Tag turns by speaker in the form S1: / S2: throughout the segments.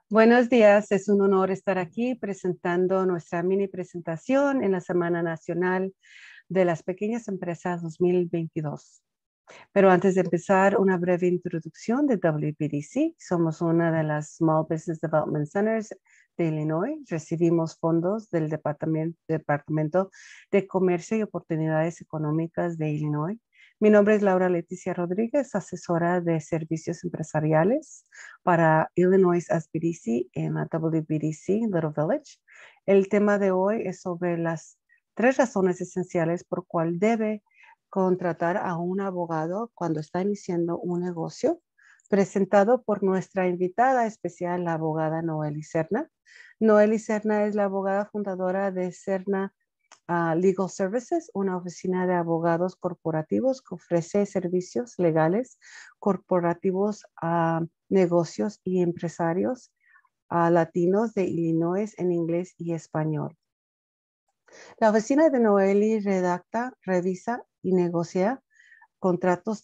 S1: Buenos días, es un honor estar aquí presentando nuestra mini presentación en la Semana Nacional de las Pequeñas Empresas 2022. Pero antes de empezar, una breve introducción de WBDC. Somos una de las Small Business Development Centers de Illinois. Recibimos fondos del Departamento de Comercio y Oportunidades Económicas de Illinois. Mi nombre es Laura Leticia Rodríguez, asesora de servicios empresariales para Illinois SBDC en la WBDC Little Village. El tema de hoy es sobre las 3 razones esenciales por cual debe contratar a un abogado cuando está iniciando un negocio, presentado por nuestra invitada especial, la abogada Noeli Serna. Noeli Serna es la abogada fundadora de Serna Legal Services, una oficina de abogados corporativos que ofrece servicios legales corporativos a negocios y empresarios latinos de Illinois en inglés y español. La oficina de Noeli redacta, revisa y negocia contratos,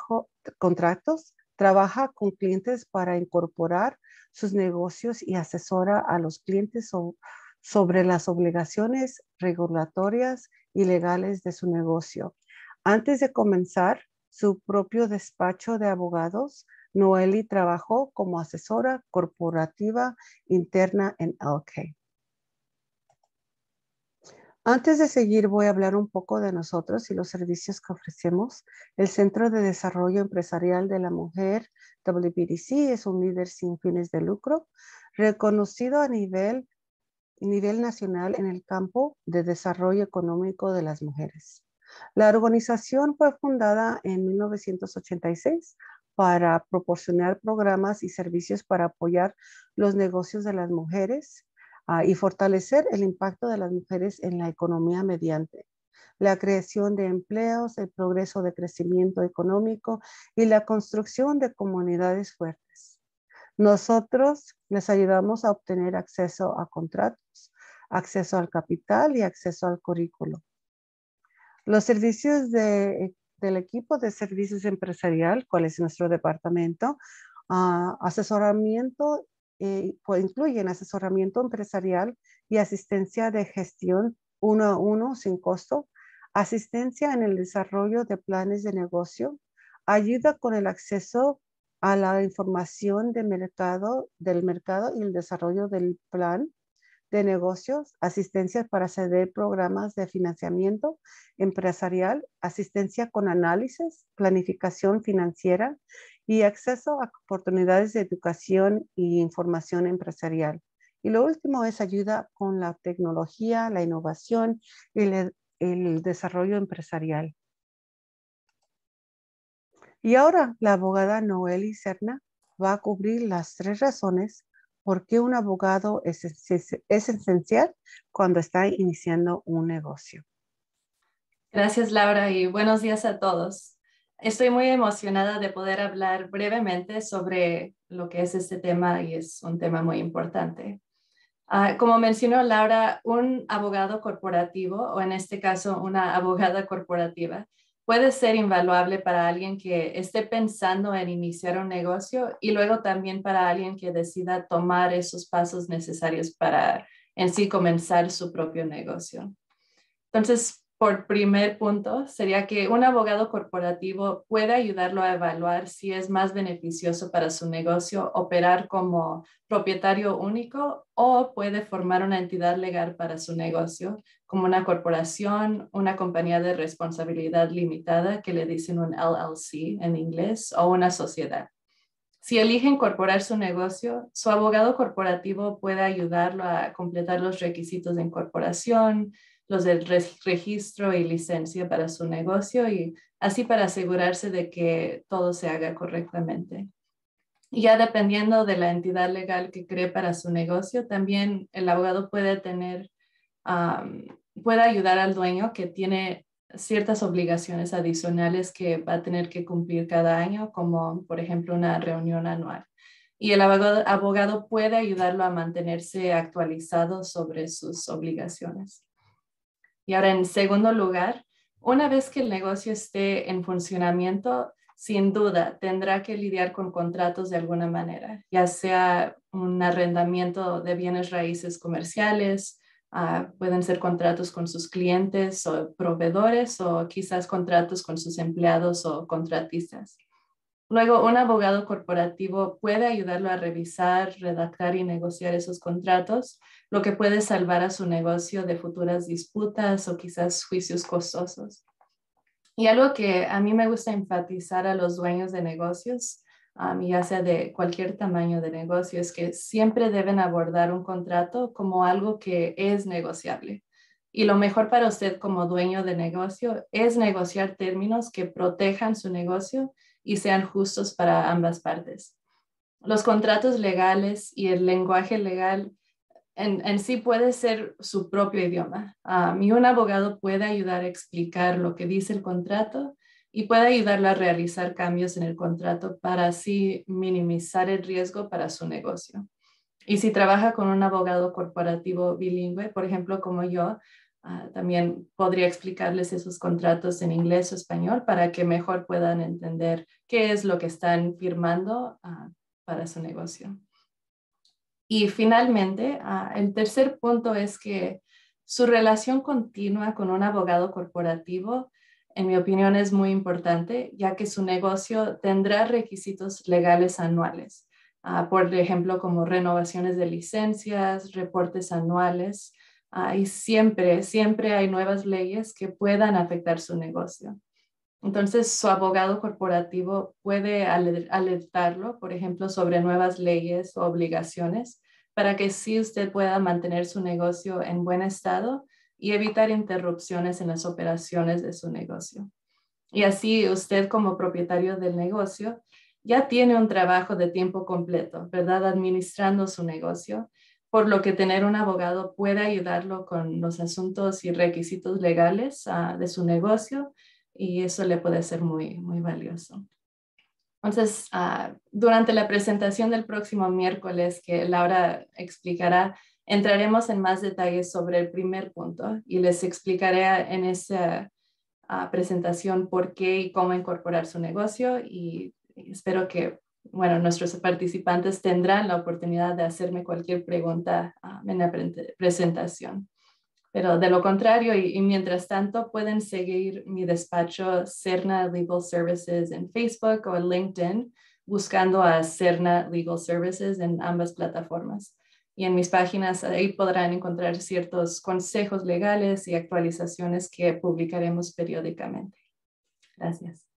S1: trabaja con clientes para incorporar sus negocios y asesora a los clientes sobre las obligaciones regulatorias y legales de su negocio. Antes de comenzar su propio despacho de abogados, Noeli trabajó como asesora corporativa interna en Elkay. Antes de seguir, voy a hablar un poco de nosotros y los servicios que ofrecemos. El Centro de Desarrollo Empresarial de la Mujer, WBDC, es un líder sin fines de lucro, reconocido a nivel nacional en el campo de desarrollo económico de las mujeres. La organización fue fundada en 1986 para proporcionar programas y servicios para apoyar los negocios de las mujeres y fortalecer el impacto de las mujeres en la economía mediante la creación de empleos, el progreso de crecimiento económico y la construcción de comunidades fuertes. Nosotros les ayudamos a obtener acceso a contratos, acceso al capital y acceso al currículo. Los servicios del equipo de servicios empresarial, cuál es nuestro departamento, asesoramiento, incluyen asesoramiento empresarial y asistencia de gestión 1-a-1 sin costo, asistencia en el desarrollo de planes de negocio, ayuda con el acceso a la información del mercado y el desarrollo del plan de negocios, asistencia para acceder programas de financiamiento empresarial, asistencia con análisis, planificación financiera y acceso a oportunidades de educación y información empresarial. Y lo último es ayuda con la tecnología, la innovación y el desarrollo empresarial. Y ahora la abogada Noeli Serna va a cubrir las 3 razones por qué un abogado es esencial cuando está iniciando un negocio.
S2: Gracias, Laura, y buenos días a todos. Estoy muy emocionada de poder hablar brevemente sobre lo que es este tema y es un tema muy importante. Como mencionó Laura, un abogado corporativo, o en este caso una abogada corporativa, puede ser invaluable para alguien que esté pensando en iniciar un negocio y luego también para alguien que decida tomar esos pasos necesarios para en sí comenzar su propio negocio. Entonces, por primer punto, sería que un abogado corporativo puede ayudarlo a evaluar si es más beneficioso para su negocio operar como propietario único o puede formar una entidad legal para su negocio, como una corporación, una compañía de responsabilidad limitada, que le dicen un LLC en inglés, o una sociedad. Si elige incorporar su negocio, su abogado corporativo puede ayudarlo a completar los requisitos de incorporación, los del registro y licencia para su negocio y así para asegurarse de que todo se haga correctamente. Y ya dependiendo de la entidad legal que cree para su negocio, también el abogado puede puede ayudar al dueño que tiene ciertas obligaciones adicionales que va a tener que cumplir cada año, como por ejemplo una reunión anual. Y el abogado puede ayudarlo a mantenerse actualizado sobre sus obligaciones. Y ahora, en segundo lugar, una vez que el negocio esté en funcionamiento, sin duda tendrá que lidiar con contratos de alguna manera, ya sea un arrendamiento de bienes raíces comerciales, pueden ser contratos con sus clientes o proveedores o quizás contratos con sus empleados o contratistas. Luego, un abogado corporativo puede ayudarlo a revisar, redactar y negociar esos contratos, lo que puede salvar a su negocio de futuras disputas o quizás juicios costosos. Y algo que a mí me gusta enfatizar a los dueños de negocios, ya sea de cualquier tamaño de negocio, es que siempre deben abordar un contrato como algo que es negociable. Y lo mejor para usted como dueño de negocio es negociar términos que protejan su negocio y sean justos para ambas partes. Los contratos legales y el lenguaje legal en sí puede ser su propio idioma. Y un abogado puede ayudar a explicar lo que dice el contrato y puede ayudarlo a realizar cambios en el contrato para así minimizar el riesgo para su negocio. Y si trabaja con un abogado corporativo bilingüe, por ejemplo, como yo, también podría explicarles esos contratos en inglés o español para que mejor puedan entender qué es lo que están firmando para su negocio. Y finalmente, el tercer punto es que su relación continua con un abogado corporativo, en mi opinión, es muy importante, ya que su negocio tendrá requisitos legales anuales, por ejemplo, como renovaciones de licencias, reportes anuales, y siempre hay nuevas leyes que puedan afectar su negocio. Entonces, su abogado corporativo puede alertarlo, por ejemplo, sobre nuevas leyes o obligaciones para que sí usted pueda mantener su negocio en buen estado y evitar interrupciones en las operaciones de su negocio. Y así usted como propietario del negocio ya tiene un trabajo de tiempo completo, ¿verdad? Administrando su negocio, por lo que tener un abogado puede ayudarlo con los asuntos y requisitos legales de su negocio y eso le puede ser muy, muy valioso. Entonces, durante la presentación del próximo miércoles que Laura explicará, entraremos en más detalles sobre el primer punto y les explicaré en esa presentación por qué y cómo incorporar su negocio y espero que, bueno, nuestros participantes tendrán la oportunidad de hacerme cualquier pregunta en la presentación. Pero de lo contrario, y mientras tanto, pueden seguir mi despacho Cerna Legal Services en Facebook o en LinkedIn, buscando a Cerna Legal Services en ambas plataformas. Y en mis páginas ahí podrán encontrar ciertos consejos legales y actualizaciones que publicaremos periódicamente. Gracias.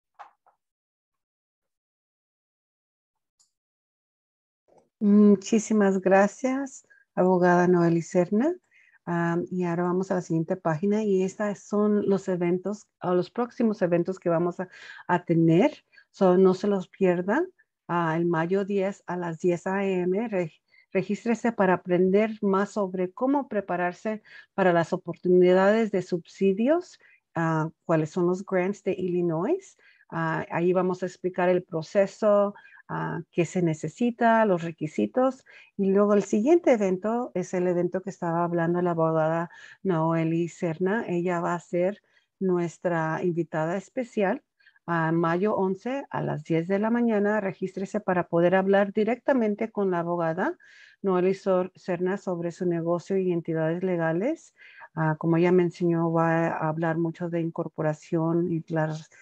S1: Muchísimas gracias, abogada Noely Cerna. Y ahora vamos a la siguiente página y estos son los eventos o los próximos eventos que vamos a tener. No se los pierdan. El mayo 10 a las 10 a.m. Regístrese para aprender más sobre cómo prepararse para las oportunidades de subsidios, cuáles son los grants de Illinois. Ahí vamos a explicar el proceso, qué se necesita, los requisitos. Y luego el siguiente evento es el evento que estaba hablando la abogada Noely Cerna. Ella va a ser nuestra invitada especial a mayo 11 a las 10 de la mañana. Regístrese para poder hablar directamente con la abogada Noely Cerna sobre su negocio y entidades legales. Como ella me enseñó, va a hablar mucho de incorporación y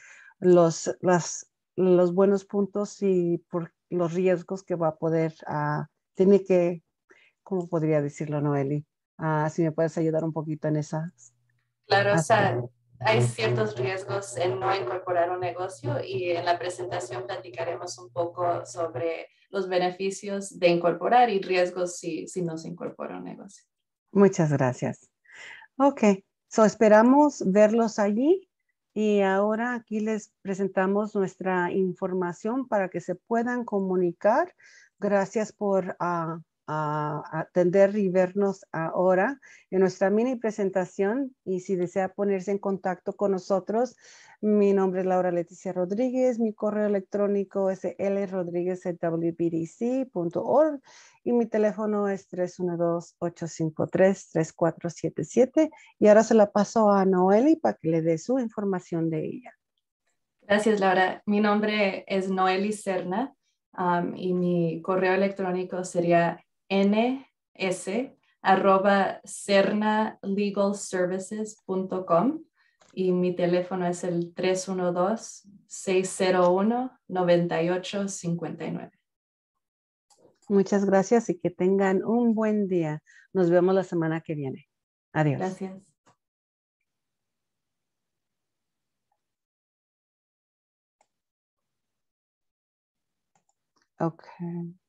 S1: los buenos puntos y por los riesgos que va a poder, tiene que, ¿cómo podría decirlo, Noely? Si me puedes ayudar un poquito en esas.
S2: Claro, o sea, hay ciertos riesgos en no incorporar un negocio y en la presentación platicaremos un poco sobre los beneficios de incorporar y riesgos si no se incorpora un negocio.
S1: Muchas gracias. Ok, esperamos verlos allí y ahora aquí les presentamos nuestra información para que se puedan comunicar. Gracias por atender y vernos ahora en nuestra mini presentación y si desea ponerse en contacto con nosotros, mi nombre es Laura Leticia Rodríguez, mi correo electrónico es lrodriguez@wbdc.org y mi teléfono es 312-853-3477 y ahora se la paso a Noely para que le dé su información de ella.
S2: Gracias, Laura. Mi nombre es Noeli Serna, y mi correo electrónico sería ns@cernalegalservices.com y mi teléfono es el 312-601-9859.
S1: Muchas gracias y que tengan un buen día. Nos vemos la semana que viene. Adiós.
S2: Gracias.
S1: Okay.